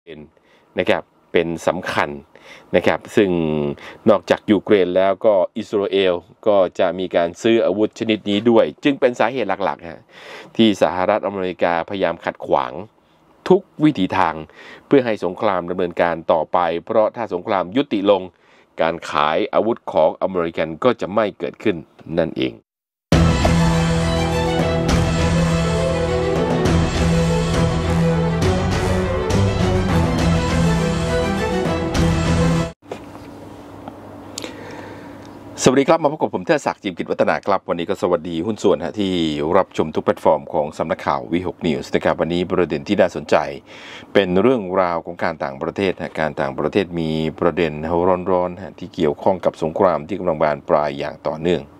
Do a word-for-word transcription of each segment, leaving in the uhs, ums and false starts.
เป็นนะครับเป็นสำคัญนะครับซึ่งนอกจากยูเครนแล้วก็อิสราเอลก็จะมีการซื้ออาวุธชนิดนี้ด้วยจึงเป็นสาเหตุหลักๆฮะที่สหรัฐอเมริกาพยายามขัดขวางทุกวิถีทางเพื่อให้สงครามดำเนินการต่อไปเพราะถ้าสงครามยุติลงการขายอาวุธของอเมริกันก็จะไม่เกิดขึ้นนั่นเองสวัสดีครับมาพบกับผมเทิดศักดิ์จิมกิจวัฒนาครับวันนี้ก็สวัสดีหุ้นส่วนฮะที่รับชมทุกแพลตฟอร์มของสำนักข่าววีหกนิวส์นะครับวันนี้ประเด็นที่น่าสนใจเป็นเรื่องราวของการต่างประเทศนะการต่างประเทศมีประเด็นร้อนๆฮะที่เกี่ยวข้องกับสงครามที่กำลังบานปลายอย่างต่อเนื่อง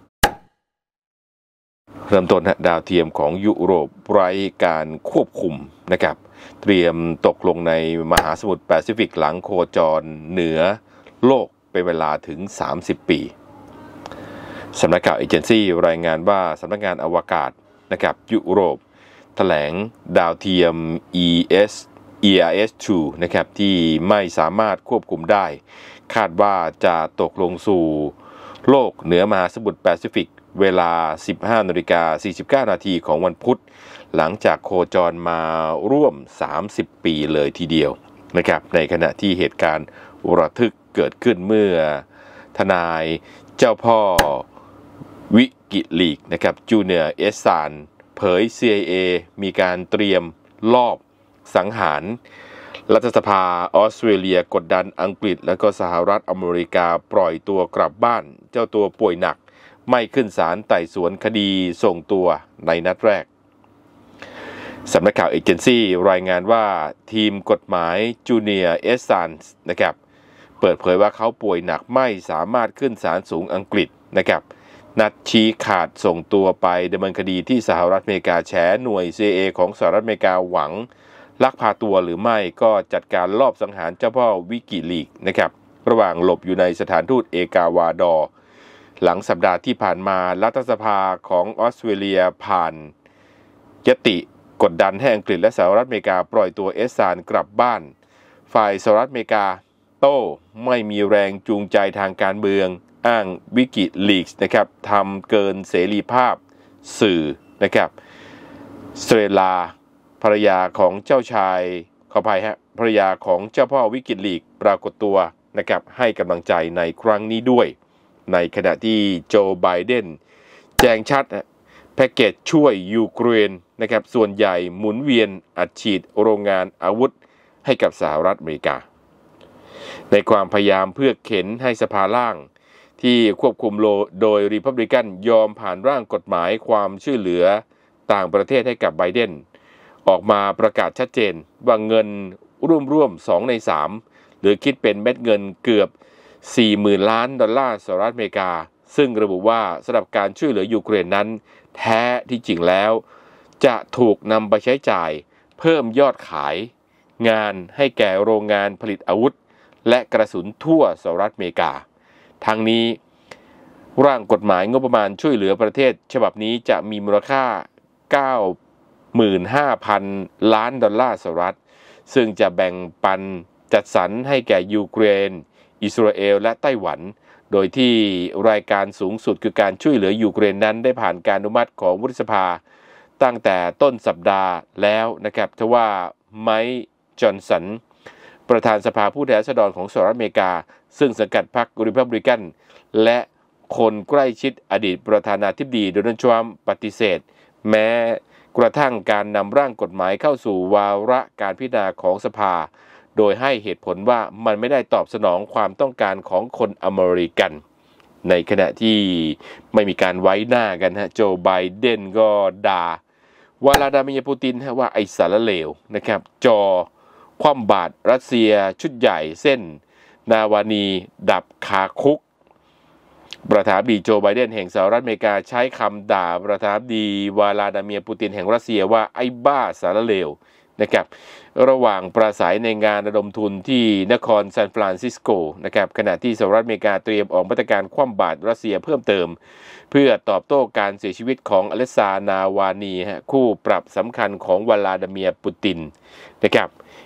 เริ่มต้นฮะดาวเทียมของยุโรปไร้การควบคุมนะครับเตรียมตกลงในมหาสมุทรแปซิฟิกหลังโคจรเหนือโลกเป็นเวลาถึงสามสิบปีสำนักข่าวเอเจนซี่รายงานว่าสำนักงานอวกาศนะครับยุโรปแถลงดาวเทียม อี เอส อี อาร์ เอส สองนะครับที่ไม่สามารถควบคุมได้คาดว่าจะตกลงสู่โลกเหนือมหาสมุทรแปซิฟิกเวลา สิบห้านาฬิกาสี่สิบเก้านาทีของวันพุธหลังจากโคจรมาร่วมสามสิบปีเลยทีเดียวนะครับในขณะที่เหตุการณ์ระทึกเกิดขึ้นเมื่อทนายเจ้าพ่อวิกิลีกนะครับจูเนียร์เอสซานเผย ซี ไอ เอ มีการเตรียมลอบสังหารรัฐสภาออสเตรเลียกดดันอังกฤษและก็สหรัฐอเมริกาปล่อยตัวกลับบ้านเจ้าตัวป่วยหนักไม่ขึ้นศาลไต่สวนคดีส่งตัวในนัดแรกสำนักข่าวเอเจนซี่รายงานว่าทีมกฎหมายจูเนียร์เอสซานนะครับเปิดเผยว่าเขาป่วยหนักไม่สามารถขึ้นศาลสูงอังกฤษนะครับนัดชี้ขาดส่งตัวไปดำเนินคดีที่สหรัฐอเมริกาแฉหน่วย ซี ไอ เอ ของสหรัฐอเมริกาหวังลักพาตัวหรือไม่ก็จัดการลอบสังหารเจ้าพ่อวิกิลีกนะครับระหว่างหลบอยู่ในสถานทูตเอกาวาดอร์หลังสัปดาห์ที่ผ่านมารัฐสภาของออสเตรเลียผ่านยติกดดันให้อังกฤษและสหรัฐอเมริกาปล่อยตัวเอสซานกลับบ้านฝ่ายสหรัฐอเมริกาโต้ไม่มีแรงจูงใจทางการเมืองอ้างวิกิลีกส์นะครับทำเกินเสรีภาพสื่อนะครับสเตรลาภรรยาของเจ้าชายขออภัยฮะภรรยาของเจ้าพ่อวิกิลีกปรากฏตัวนะครับให้กำลังใจในครั้งนี้ด้วยในขณะที่โจไบเดนแจ้งชัดแพ็กเกจช่วยยูเครนนะครับส่วนใหญ่หมุนเวียนอัดฉีดโรงงานอาวุธให้กับสหรัฐอเมริกาในความพยายามเพื่อเข็นให้สภาล่างที่ควบคุมโดยรีพับลิกันยอมผ่านร่างกฎหมายความช่วยเหลือต่างประเทศให้กับไบเดนออกมาประกาศชัดเจนว่าเงินร่วมๆสองในสามหรือคิดเป็นเม็ดเงินเกือบ สี่หมื่น ล้านดอลลาร์สหรัฐอเมริกาซึ่งระบุว่าสำหรับการช่วยเหลือยูเครนนั้นแท้ที่จริงแล้วจะถูกนำไปใช้จ่ายเพิ่มยอดขายงานให้แก่โรงงานผลิตอาวุธและกระสุนทั่วสหรัฐอเมริกาทั้งนี้ร่างกฎหมายงบประมาณช่วยเหลือประเทศฉบับนี้จะมีมูลค่า เก้าหมื่นห้าพัน ล้านดอลลาร์สหรัฐซึ่งจะแบ่งปันจัดสรรให้แก่ยูเครนอิสราเอลและไต้หวันโดยที่รายการสูงสุดคือการช่วยเหลือยูเครนนั้นได้ผ่านการอนุมัติของวุฒิสภาตั้งแต่ต้นสัปดาห์แล้วนะครับทว่าไมค์จอห์นสันประธานสภาผู้แทนราษฎรของสหรัฐอเมริกาซึ่งสังกัดพรรครีพับลิกันและคนใกล้ชิดอดีตประธานาธิบดีโดนัลด์ทรัมป์ปฏิเสธแม้กระทั่งการนำร่างกฎหมายเข้าสู่วาระการพิจารณาของสภาโดยให้เหตุผลว่ามันไม่ได้ตอบสนองความต้องการของคนอเมริกันในขณะที่ไม่มีการไว้หน้ากันฮะโจไบเดนก็ด่าวลาดามิร์ปูตินว่าไอ้สารเลวนะครับจอคว่ำบาตรรัสเซียชุดใหญ่เส้นนาวานีดับคาคุกประธานาธิบดีโจไบเดนแห่งสหรัฐอเมริกาใช้คำด่าประธานาธิบดีวลาดามิร์ปูตินแห่งรัสเซียว่าไอ้บ้าสารเลวนะครับระหว่างปราศัยในงานระดมทุนที่นครซานฟรานซิสโกนะครับขณะที่สหรัฐอเมริกาเตรียมออกมาตรการคว่ำบาตรรัสเซียเพิ่มเติมเพื่อตอบโต้การเสียชีวิตของอเลซานาวานีคู่ปรับสำคัญของวลาดามิร์ปูตินนะครับ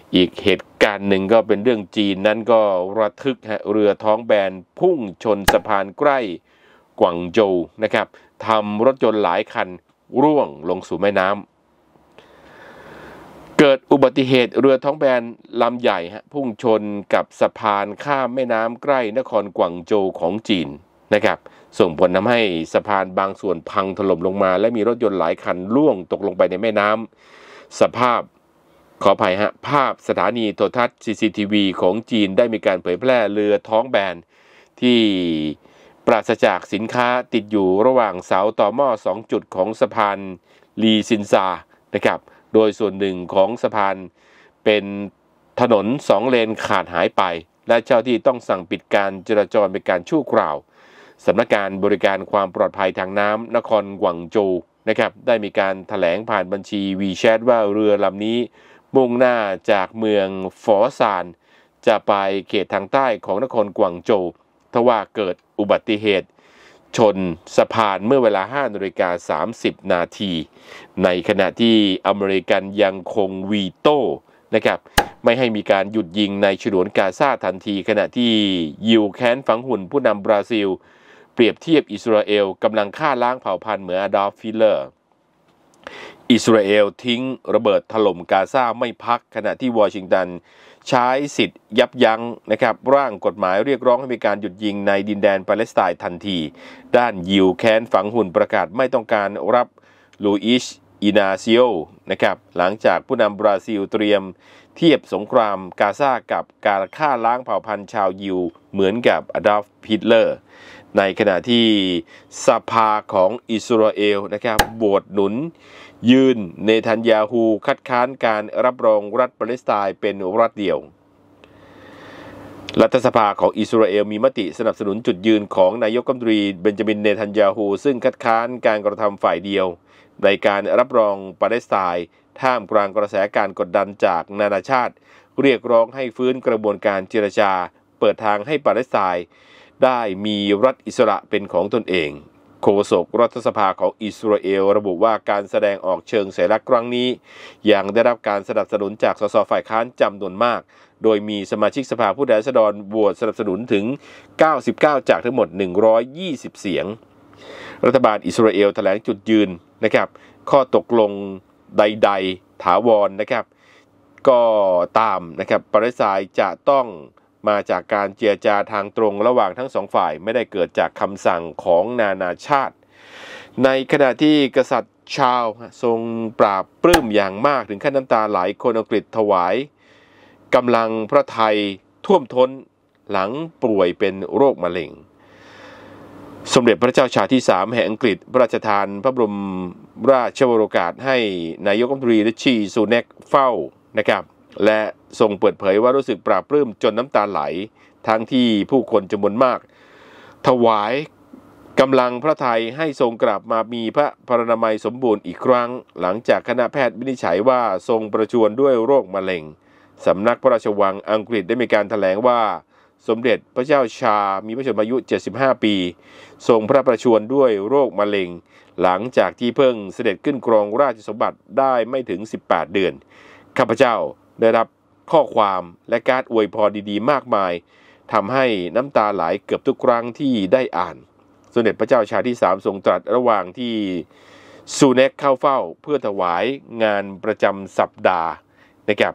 อีกเหตุการณ์หนึ่งก็เป็นเรื่องจีนนั้นก็ระทึกฮะเรือท้องแบนพุ่งชนสะพานใกล้กวางโจวนะครับทำรถยนต์หลายคันร่วงลงสู่แม่น้ำเกิดอุบัติเหตุเรือท้องแบนลำใหญ่ฮะพุ่งชนกับสะพานข้ามแม่น้ำใกล้นครกวางโจวของจีนนะครับส่งผลทำให้สะพานบางส่วนพังถล่มลงมาและมีรถยนต์หลายคันล่วงตกลงไปในแม่น้ำสภาพขออภัยฮะภาพสถานีโทรทัศน์ ซี ซี ที วี ของจีนได้มีการเผยแพร่เรือท้องแบนที่ปราศจากสินค้าติดอยู่ระหว่างเสาต่อหม้อสองจุดของสะพานลีซินซานะครับโดยส่วนหนึ่งของสะพานเป็นถนนสองเลนขาดหายไปและเจ้าที่ต้องสั่งปิดการจราจรเป็นการชั่วคราวสำนักงานบริการความปลอดภัยทางน้ำนครกวางโจวนะครับได้มีการแถลงผ่านบัญชี WeChat ว่าเรือลำนี้มุ่งหน้าจากเมืองฝอซานจะไปเขตทางใต้ของนครกวางโจวทว่าเกิดอุบัติเหตุชนสะพานเมื่อเวลา ห้านาฬิกาสามสิบนาทีในขณะที่อเมริกันยังคงวีโต้นะครับไม่ให้มีการหยุดยิงในฉนวนกาซาทันทีขณะที่ยิวแค้นฝังหุ่นผู้นำบราซิลเปรียบเทียบอิสราเอลกำลังฆ่าล้างเผ่าพันธุ์เหมือนอดอล์ฟ ฮิตเลอร์อิสราเอลทิ้งระเบิดถล่มกาซาไม่พักขณะที่วอชิงตันใช้สิทธิ์ยับยั้งนะครับร่างกฎหมายเรียกร้องให้มีการหยุดยิงในดินแดนปาเลสไตน์ทันทีด้านยิวแค้นฝังหุ่นประกาศไม่ต้องการรับลูอิชอินาซิโอนะครับหลังจากผู้นำบราซิลเตรียมเทียบสงครามกาซากับการฆ่าล้างเผ่าพันธุ์ชาวยิวเหมือนกับอดอล์ฟ ฮิตเลอร์ในขณะที่สภาของอิสราเอลนะครับโหวตหนุนยืนเนทันยาฮูคัดค้านการรับรองรัฐปาเลสไตน์เป็นรัฐเดียวรัฐสภาของอิสราเอลมีมติสนับสนุนจุดยืนของนายกรัฐมนตรีเบนจามินเนทันยาฮูซึ่งคัดค้านการกระทำฝ่ายเดียวในการรับรองปาเลสไตน์ท่ามกลางกระแสการกดดันจากนานาชาติเรียกร้องให้ฟื้นกระบวนการเจรจาเปิดทางให้ปาเลสไตน์ได้มีรัฐอิสระเป็นของตนเองโฆษกรัฐสภาของอิสราเอลระบุว่าการแสดงออกเชิงสัญลักษณ์ครั้งนี้ยังได้รับการสนับสนุนจากสสฝ่ายค้านจำนวนมากโดยมีสมาชิกสภาผู้แทนราษฎรโหวตสนับสนุนถึงเก้าสิบเก้าจากทั้งหมดหนึ่งร้อยยี่สิบเสียงรัฐบาลอิสราเอลแถลงจุดยืนนะครับข้อตกลงใดๆถาวรนะครับก็ตามนะครับปาเลสไตน์จะต้องมาจากการเจรจาทางตรงระหว่างทั้งสองฝ่ายไม่ได้เกิดจากคำสั่งของนานาชาติในขณะที่กษัตริย์ชาร์ลส์ทรงปราบปลื้มอย่างมากถึงขั้นน้ำตาไหลคนอังกฤษถวายกำลังพระทัยท่วมท้นหลังป่วยเป็นโรคมะเร็งสมเด็จพระเจ้าชาร์ลส์ที่สามแห่งอังกฤษพระราชทานพระบรมราชวโรกาสให้นายกรัฐมนตรีริชีซูแนกเฝ้านะครับและทรงเปิดเผยว่ารู้สึกปราบปลื้มจนน้ำตาไหลทั้งที่ผู้คนจำนวนมากถวายกำลังพระทัยให้ทรงกลับมามีพระพรรณนามัยสมบูรณ์อีกครั้งหลังจากคณะแพทย์วินิจฉัยว่าทรงประชวรด้วยโรคมะเร็งสำนักพระราชวังอังกฤษได้มีการแถลงว่าสมเด็จพระเจ้าชามีพระชนมายุเจ็ดสิบห้าปีทรงพระประชวรด้วยโรคมะเร็งหลังจากที่เพิ่งเสด็จขึ้นครองราชสมบัติได้ไม่ถึงสิบแปดเดือนข้าพเจ้าได้รับข้อความและการอวยพรดีๆมากมายทำให้น้ำตาไหลเกือบทุกครั้งที่ได้อ่านสมเด็จพระเจ้าชาที่สามทรงตรัสระหว่างที่ซูเนกเข้าเฝ้าเพื่อถวายงานประจำสัปดาห์นะครับ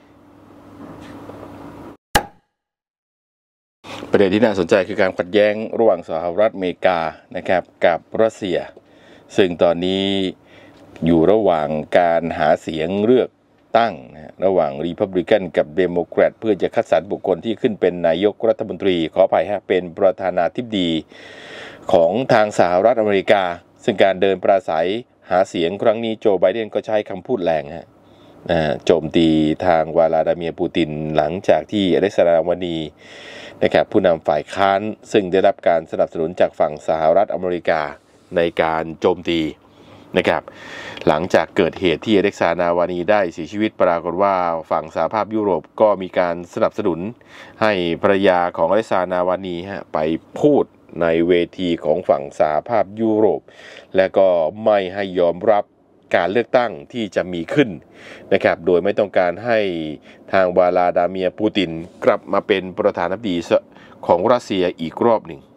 ประเด็นที่น่าสนใจคือการขัดแย้งระหว่างสหรัฐอเมริกานะครับกับรัสเซียซึ่งตอนนี้อยู่ระหว่างการหาเสียงเลือกตั้งนะระหว่างรีพับลิกันกับเดโมแครตเพื่อจะคัดสรรบุคคลที่ขึ้นเป็นนายกรัฐมนตรีขออภัยฮะเป็นประธานาธิบดีของทางสหรัฐอเมริกาซึ่งการเดินปราศัยหาเสียงครั้งนี้โจไบเดนก็ใช้คำพูดแรงฮะโจมตีทางวลาดาเมียร์ปูตินหลังจากที่อเล็กซานดรา นาวานีนะครับผู้นำฝ่ายค้านซึ่งได้รับการสนับสนุนจากฝั่งสหรัฐอเมริกาในการโจมตีนะครับหลังจากเกิดเหตุที่อเล็กซานดรา นาวานีได้เสียชีวิตปรากฏว่าฝั่งสหภาพยุโรปก็มีการสนับสนุนให้ภรรยาของอเล็กซานดรา นาวานีฮะไปพูดในเวทีของฝั่งสหภาพยุโรปและก็ไม่ให้ยอมรับการเลือกตั้งที่จะมีขึ้นนะครับโดยไม่ต้องการให้ทางวลาดาเมียร์ปูตินกลับมาเป็นประธานาธิบดีของรัสเซียอีกรอบหนึ่ง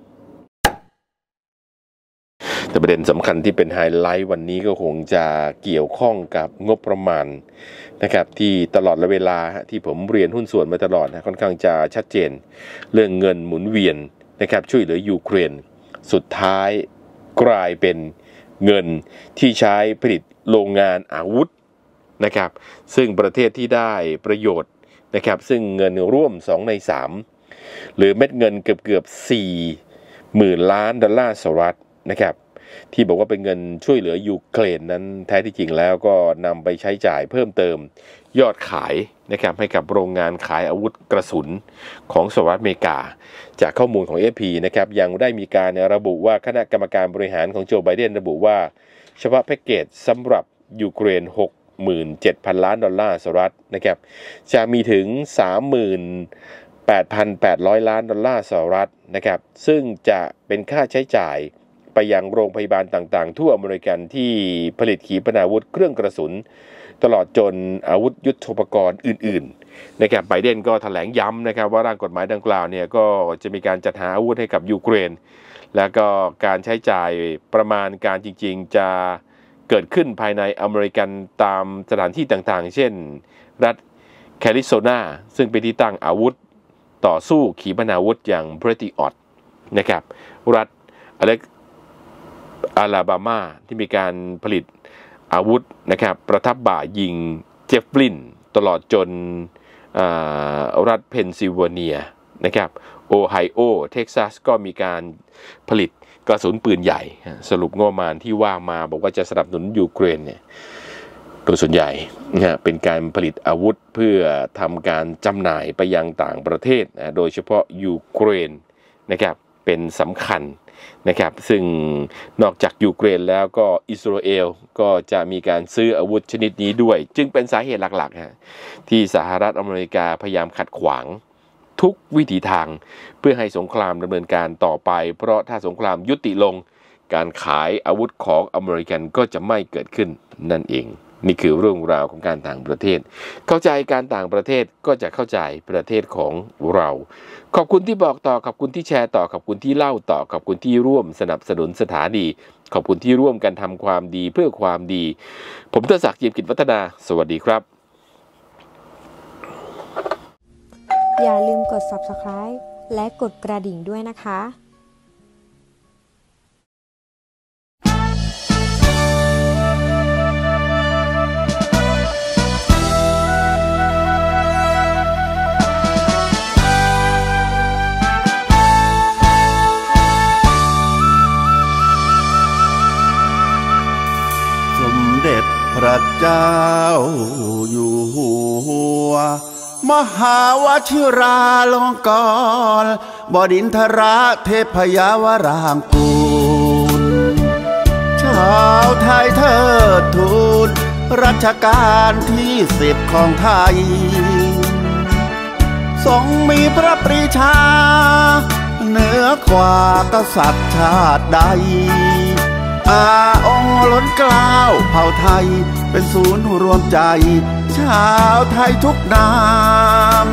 แต่ประเด็นสำคัญที่เป็นไฮไลท์วันนี้ก็คงจะเกี่ยวข้องกับงบประมาณนะครับที่ตลอดเวลาที่ผมเรียนหุ้นส่วนมาตลอดนะค่อนข้างจะชัดเจนเรื่องเงินหมุนเวียนนะครับช่วยเหลือยูเครนสุดท้ายกลายเป็นเงินที่ใช้ผลิตโรงงานอาวุธนะครับซึ่งประเทศที่ได้ประโยชน์นะครับซึ่งเงินร่วมสองในสามหรือเม็ดเงินเกือบเกือบสี่หมื่นล้านดอลลาร์สหรัฐนะครับที่บอกว่าเป็นเงินช่วยเหลือยูเครนนั้นแท้ที่จริงแล้วก็นำไปใช้จ่ายเพิ่มเติมยอดขายนะครับให้กับโรงงานขายอาวุธกระสุนของสหรัฐอเมริกาจากข้อมูลของ เอ เอฟ พี นะครับยังได้มีการระบุว่าคณะกรรมการบริหารของโจไบเดนระบุว่าเฉพาะแพ็กเกจสำหรับยูเครน หกหมื่นเจ็ดพัน ล้านดอลลาร์สหรัฐนะครับจะมีถึง สามหมื่นแปดพันแปดร้อย ล้านดอลลาร์สหรัฐนะครับซึ่งจะเป็นค่าใช้จ่ายไปยังโรงพยาบาลต่างๆทั่วอเมริกันที่ผลิตขีปนาวุธเครื่องกระสุนตลอดจนอาวุธยุทโธปกรณ์อื่นๆนะครับไบเดนก็แถลงย้ำนะครับว่าร่างกฎหมายดังกล่าวเนี่ยก็จะมีการจัดหาอาวุธให้กับยูเครนแล้วก็การใช้จ่ายประมาณการจริงๆจะเกิดขึ้นภายในอเมริกันตามสถานที่ต่างๆเช่นรัฐแคลิฟอร์เนียซึ่งเป็นที่ตั้งอาวุธต่อสู้ขีปนาวุธอย่างเบรติออตนะครับรัฐอเล็กอาลาบามาที่มีการผลิตอาวุธนะครับประทับบ่ายิงเจฟลินตลอดจนรัฐเพนซิลเวเนียนะครับโอไฮโอเท็กซัสก็มีการผลิตกระสุนปืนใหญ่สรุปงบประมาณที่ว่ามาบอกว่าจะสนับสนุนยูเครนเนี่ยโดยส่วนใหญ่นะเป็นการผลิตอาวุธเพื่อทำการจำหน่ายไปยังต่างประเทศนะโดยเฉพาะยูเครนนะครับเป็นสำคัญนะครับซึ่งนอกจากยูเครนแล้วก็อิสราเอลก็จะมีการซื้ออาวุธชนิดนี้ด้วยจึงเป็นสาเหตุหลักๆฮะที่สหรัฐอเมริกาพยายามขัดขวางทุกวิถีทางเพื่อให้สงครามดำเนินการต่อไปเพราะถ้าสงครามยุติลงการขายอาวุธของอเมริกันก็จะไม่เกิดขึ้นนั่นเองนี่คือเรื่องราวของการต่างประเทศเข้าใจการต่างประเทศก็จะเข้าใจประเทศของเราขอบคุณที่บอกต่อขอบคุณที่แชร์ต่อขอบคุณที่เล่าต่อขอบคุณที่ร่วมสนับสนุนสถานีขอบคุณที่ร่วมกันทำความดีเพื่อความดีผมเทศศักดิ์ เจียมกิจวัฒนาสวัสดีครับอย่าลืมกด ซับสไครบ์ และกดกระดิ่งด้วยนะคะสมเด็จพระเจ้าอยู่หัวมหาวชิราลงกรณ์บดินทรเทพยาวรางกูลชาวไทยเทิดทูนรัชกาลที่สิบของไทยทรงมีพระปรีชาเหนือกว่ากษัตริย์ชาติใดอาองค์ล้นเกล้าเผ่าไทยเป็นศูนย์รวมใจชาวไทยทุกนาม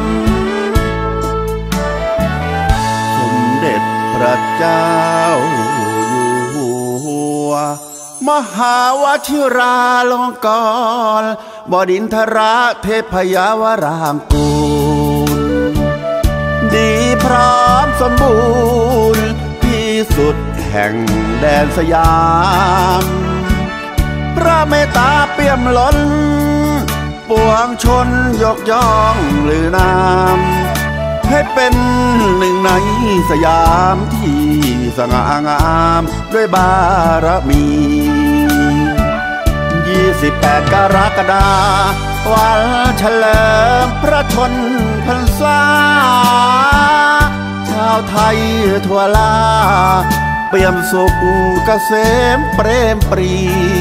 สมเด็จพระเจ้าอยู่หัวมหาวชิราลงกรณ์บดินทรเทพยาวรางกูลดีพร้อมสมบูรณ์ที่สุดแห่งแดนสยามพระเมตตาเปี่ยมล้นปวงชนยกย่องลือนามให้เป็นหนึ่งในสยามที่สง่างามด้วยบารมียี่สิบแปดกรกฎาคมวันเฉลิมพระชนพรรษาชาวไทยทั่วลาเปี่ยมสุขเกษมเปรมปรี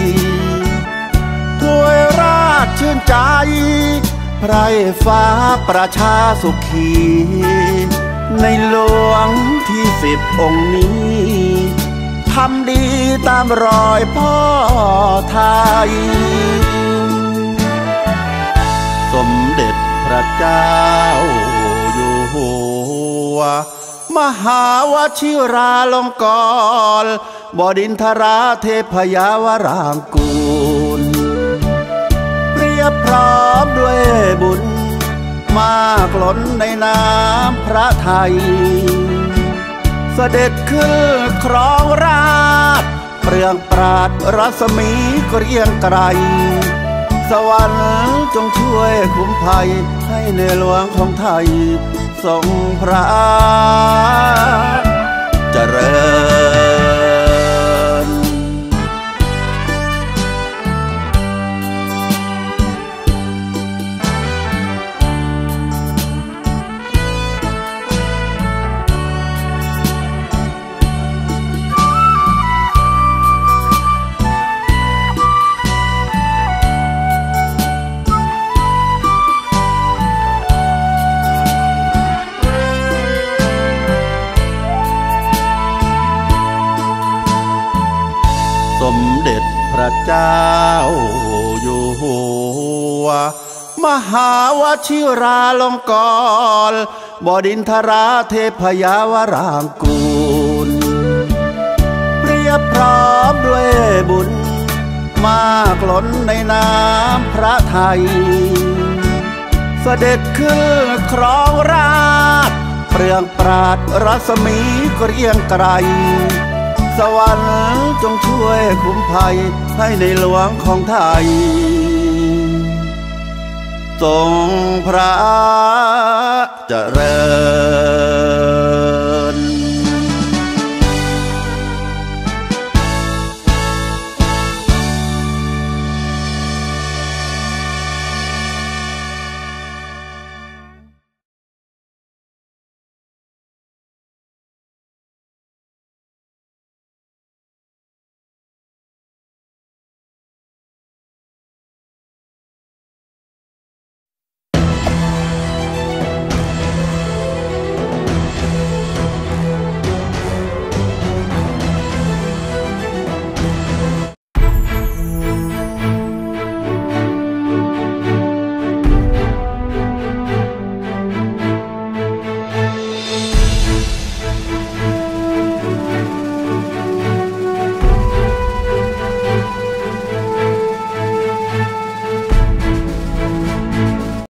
ถ้วยราชชื่นใจไพรฟ้าประชาสุขีในหลวงที่สิบองค์นี้ไททำดีตามรอยพ่อไทยสมเด็จพระเจ้าอยู่หัวมหาวชิราลงกรณ์บดินทราเทพยาวรางกูลเปรียบพร้อมด้วยบุญมากล้นในน้ำพระทัยเสด็จขึ้นครองราชเปลืองปราดรัศมีเกรียงไกรสวรรค์จงช่วยคุ้มภัยให้ในหลวงของไทยทรงพระเจริญสมเด็จพระเจ้าอยู่หัวมหาวชิราลงกรณ์บดินทราเทพยาวรางกูลเปรียบพร้อมด้วยบุญมากล้นในน้ำพระทัยเสด็จขึ้นครองราชเปลืองปราดรัศมีเกรียงไกรสวรรค์จงช่วยคุ้มภัยให้ในหลวงของไทยทรงพระเจริญ